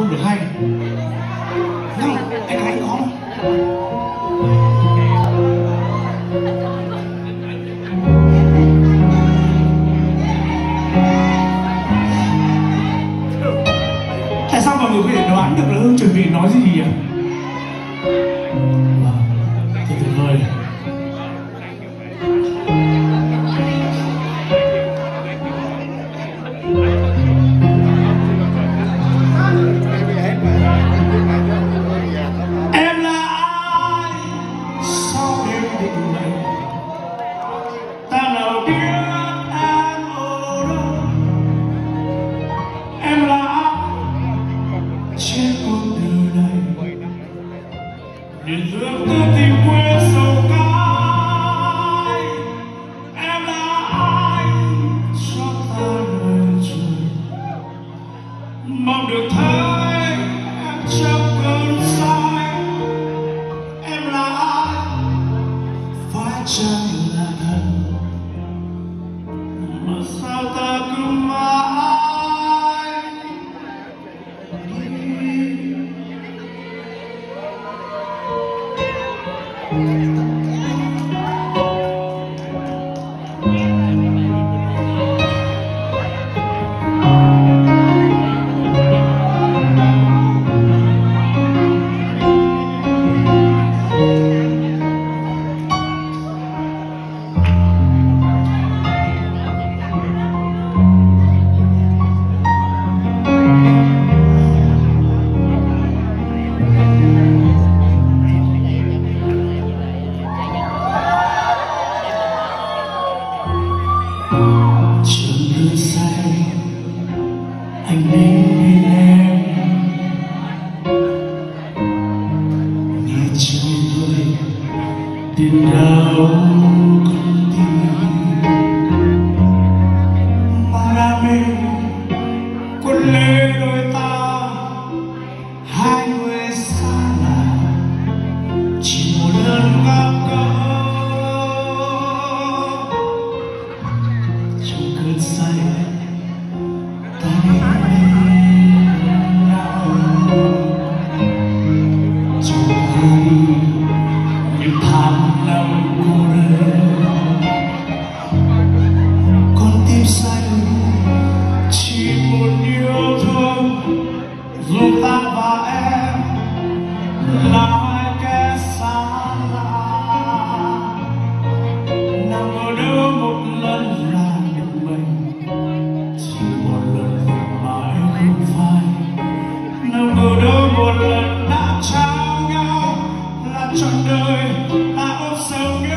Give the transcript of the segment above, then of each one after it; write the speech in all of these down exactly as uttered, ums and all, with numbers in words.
không được hay. Nhưng anh anh có tại sao mọi người có thể đoán được là Hương chuẩn bị nói gì nhỉ? Thật tuyệt vời. Để thương ta tìm quê sầu cay, em là ai cho ta lời trời, mong được thấy em trong cơn say. Em là ai phải chăng là thật, mà sao ta cứ mãi anh đến em nghe trời vơi đến đâu con tim mà đam mê cuốn lên đôi ta, hai người xa lạ chỉ một lần gặp gỡ trong cơn say. Những tháng năm cô đơn, con tim xanh chỉ một yêu thương, dù ta và em là hai kẻ xa lạ. Nào ngờ đâu một lần là được mình, chỉ một lần mãi không phai. Nào ngờ đâu một lần đã trao nhau là trọn đời ta ôm sầu nhớ.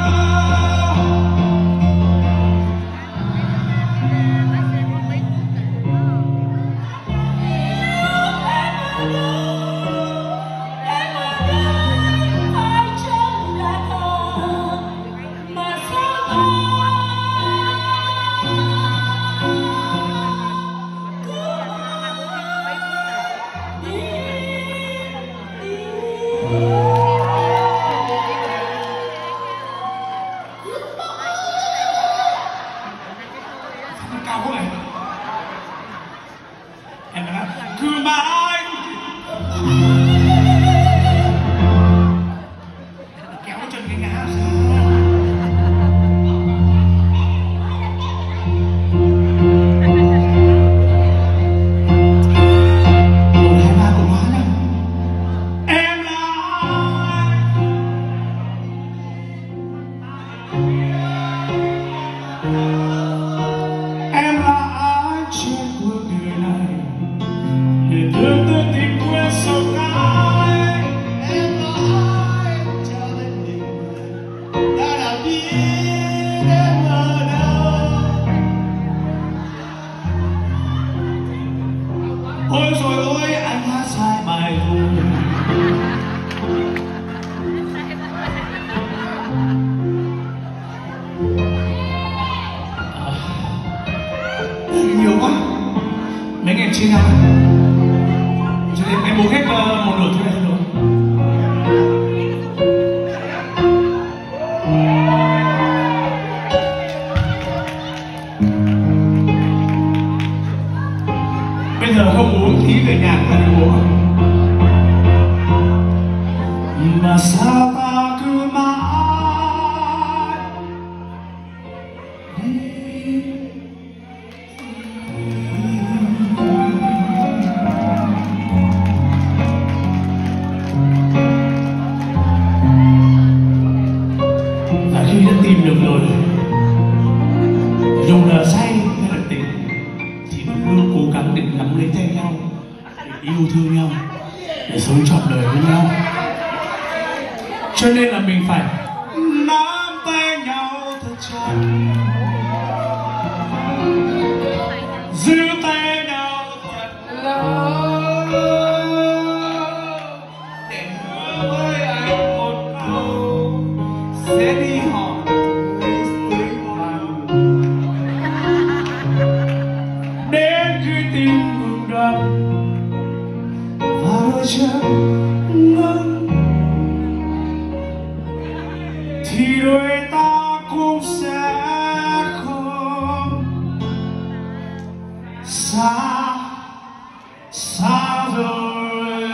Cao quá này. Em nói cứ mãi kéo chân cái ngã một hai ba cùng hóa này. Em là em là ai trên cuộc đời này để thương tôi tìm quên sầu cay. Em là ai cho đến mình đã làm đi em ở đâu. Ôi rồi ôi anh hát sai bài rồi. Nhiều quá mấy ngày chia nhau cho nên em buông hết uh, một nửa thứ này rồi. Bây giờ không uống thì về nhà cũng là sao ta cứ mãi và khi đã tìm được rồi, dù là say hay là tỉnh, thì vẫn luôn cố gắng để nắm lấy tay nhau, để yêu thương nhau, để sống trọn đời với nhau. Cho nên là mình phải nắm tay nhau thật chặt, giữ tay nhau thật lâu, để hứa với anh một câu sẽ đi hỏi với hoàng, đến khi tim ngừng đập và đôi chân ngừng thì đôi ta cũng sẽ không xa xa rồi.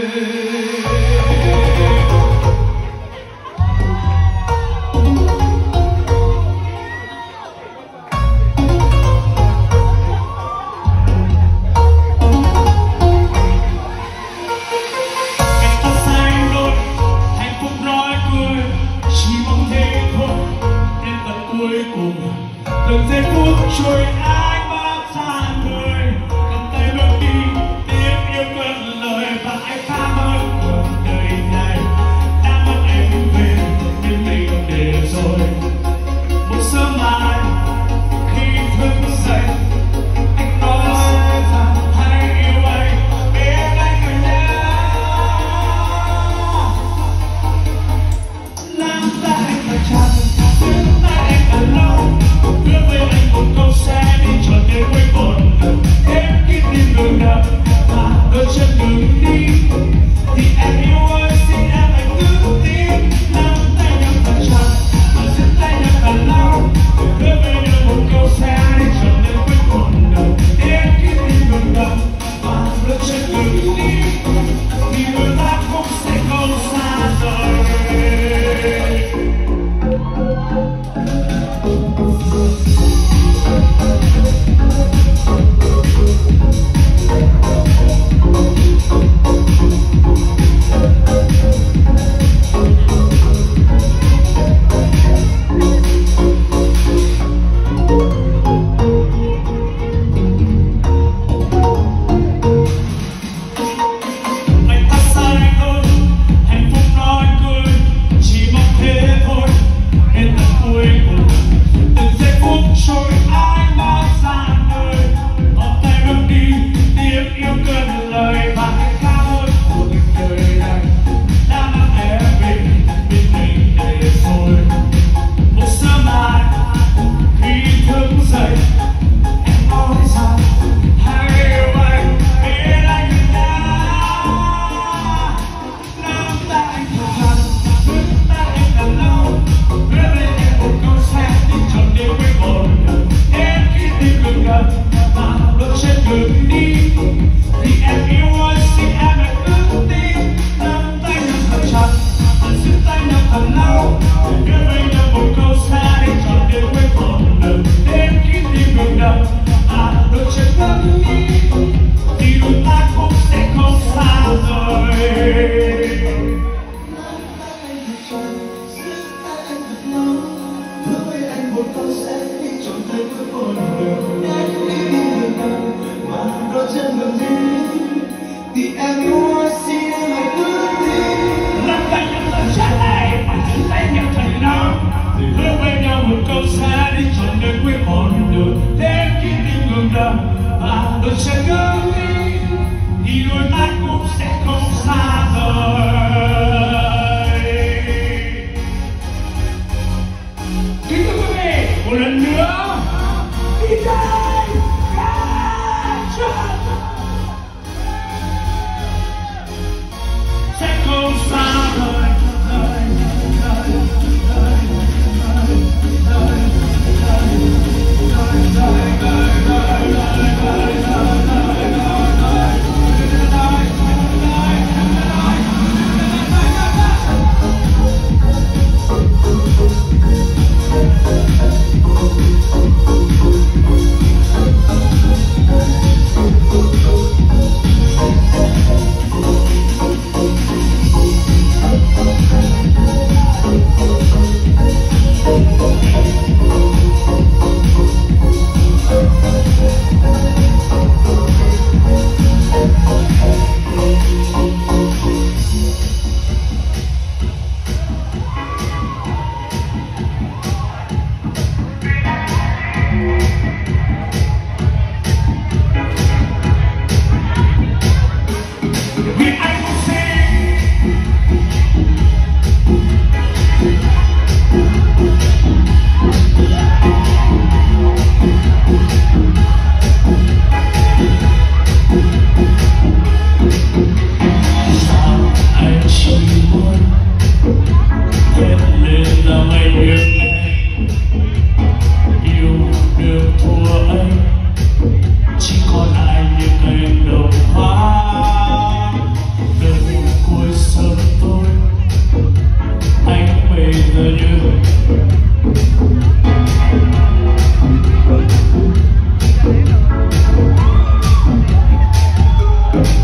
Từng giây phút trôi anh bao xa người, cầm tay bước đi tiếng yêu cất lời và anh cảm ơn cuộc đời này đã mất em về nhưng mình để rồi. Một sớm mai khi thức dậy anh nói rằng hãy yêu anh, biết anh người nhé. Nắm tay anh thật chặt, giữ tay anh thật lâu, hứa với anh một câu sẽ đi trọn đến cuối một đời. Đến khi tim ngừng đập và đôi chân ngừng đi thì em yêu ơi xin em hãy cứ tin. Nắm tay nhau thật chặt và giữ tay nhau thật lâu, hứa với nhau một câu sẽ đi trọn đến cuối một đời. Đến khi tim ngừng đập và đôi chân ngừng đi thì đôi ta cũng sẽ không xa rời.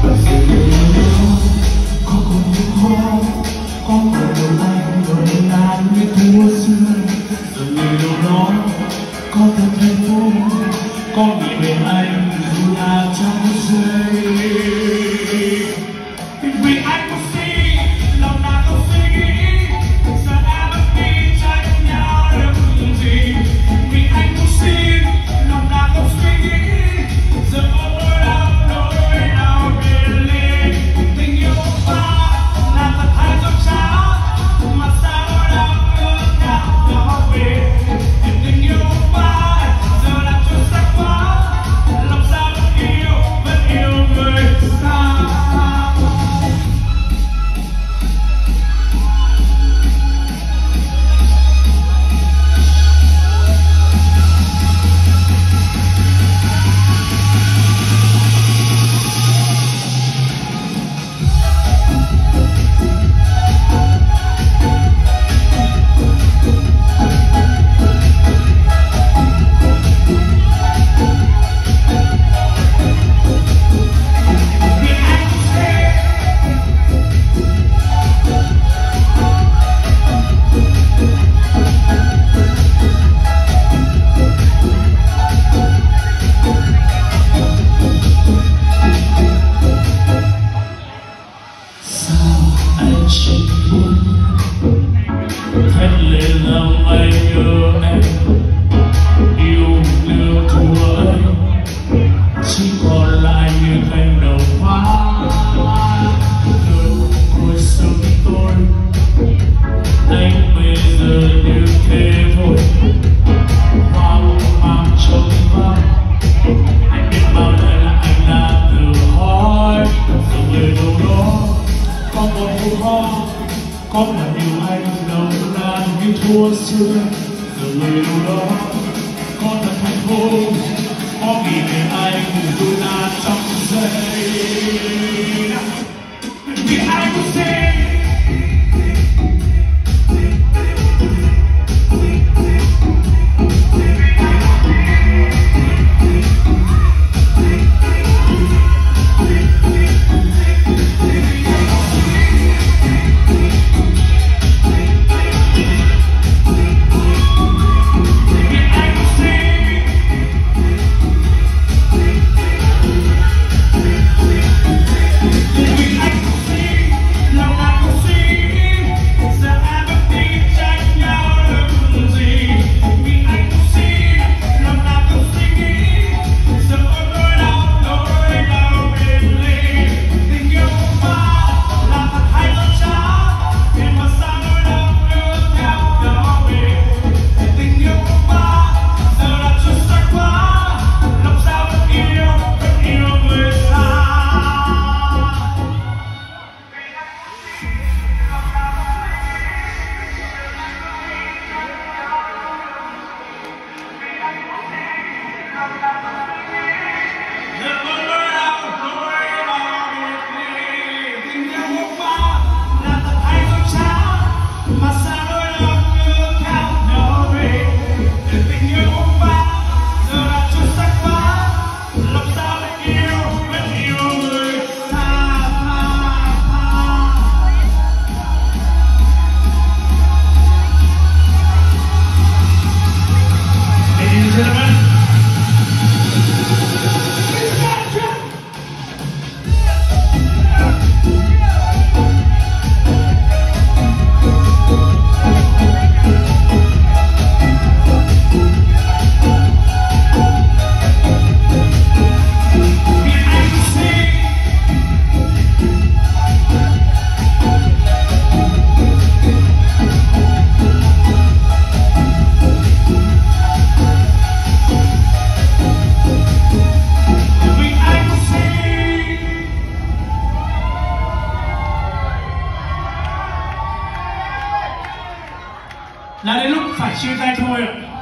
Có là điều anh nồng nàn như thua xưa, giờ người đâu đó có thật hạnh phúc, có nghĩ về anh dù là trong giây vì anh cũng sẽ là đến lúc phải chia tay thôi ạ.